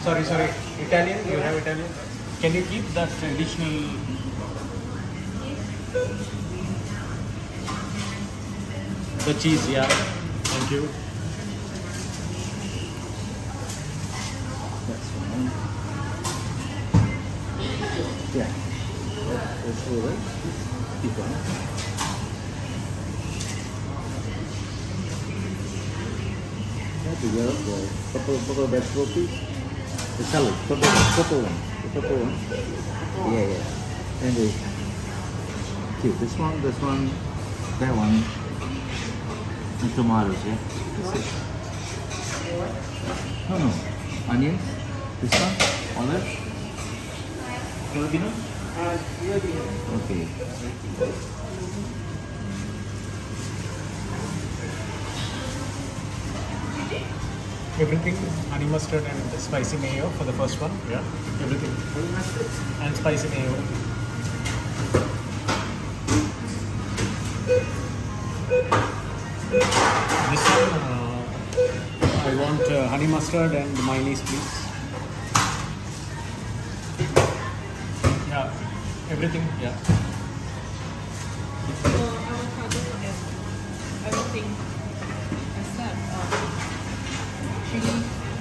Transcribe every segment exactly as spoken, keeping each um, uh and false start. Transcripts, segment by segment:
Sorry, sorry. Italian? You have Italian? Can you keep that additional? The cheese, yeah. Thank you. That's fine. Yeah. That's all right. Keep on. Yeah, together the purple, purple vegetable piece. The salad, purple, purple one. The purple one. Yeah, yeah. And the cute. This one, this one, that one. And tomatoes, yeah. That's it. No, no. Onions. This one. Olive. Filipino? Uh, Okay. Everything, honey mustard and spicy mayo for the first one. Yeah. Everything. And spicy mayo. This one, uh, I want uh, honey mustard and mayonnaise, please. Yeah. Everything. Yeah. So avocado and everything except uh, chili.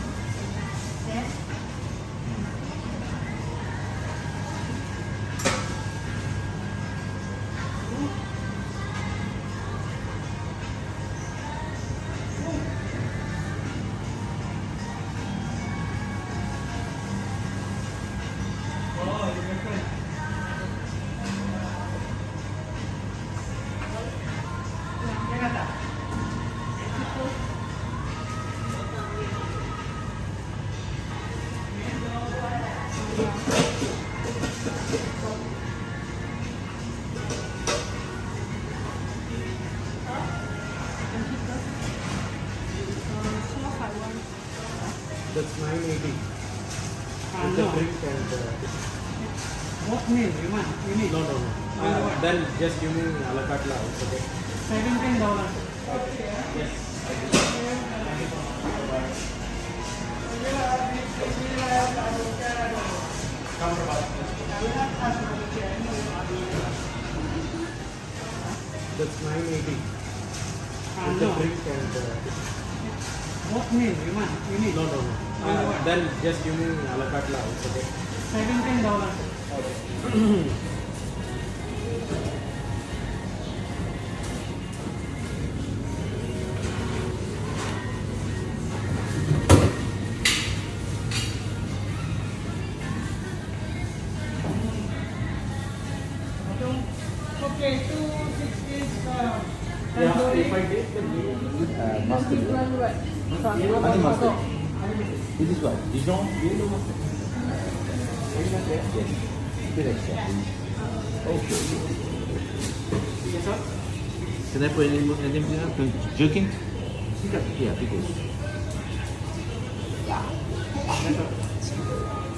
That's nine eighty. Uh, With the no. drink and. Uh, What meal you want? You need no, no, no. Uh, then just give me a la carte. It's okay. seventeen dollars. Yes. That's nine eighty. Uh, With the no. drink and. Uh, What meal you want? You need no, no, no. Uh, then just give me a la carte. It's okay. seventeen dollars. Okay, two sixty. Yeah, if I take the meal. Uh, mustard. Honey mustard. This is what? Dijon? Yes. Bit extra, please. Okay. Yes, sir. Can I put any more? Anything else? Jerking? Yeah, pickles. Yes, sir.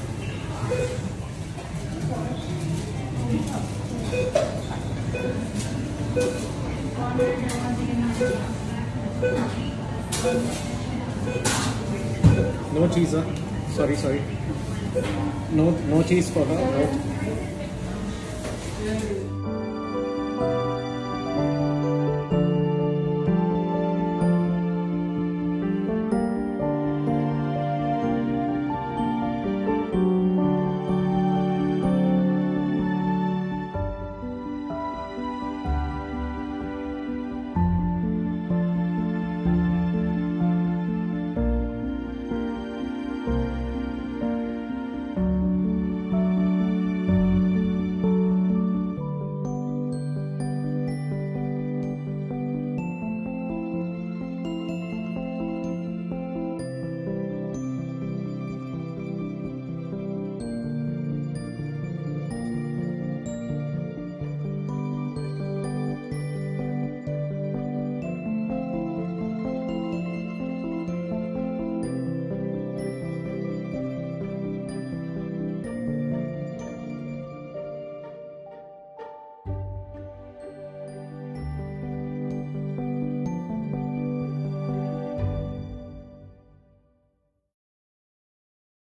No cheese, sir. Sorry, sorry. No, no cheese for her. No.